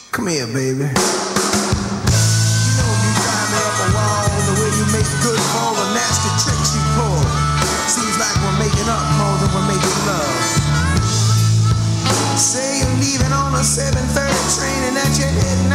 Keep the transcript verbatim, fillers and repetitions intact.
Come here, baby. You know you drive me up a wall the way you make good for all the nasty tricks you pull. Seems like we're making up more than we're making love. Say you're leaving on a seven thirty train and that you're heading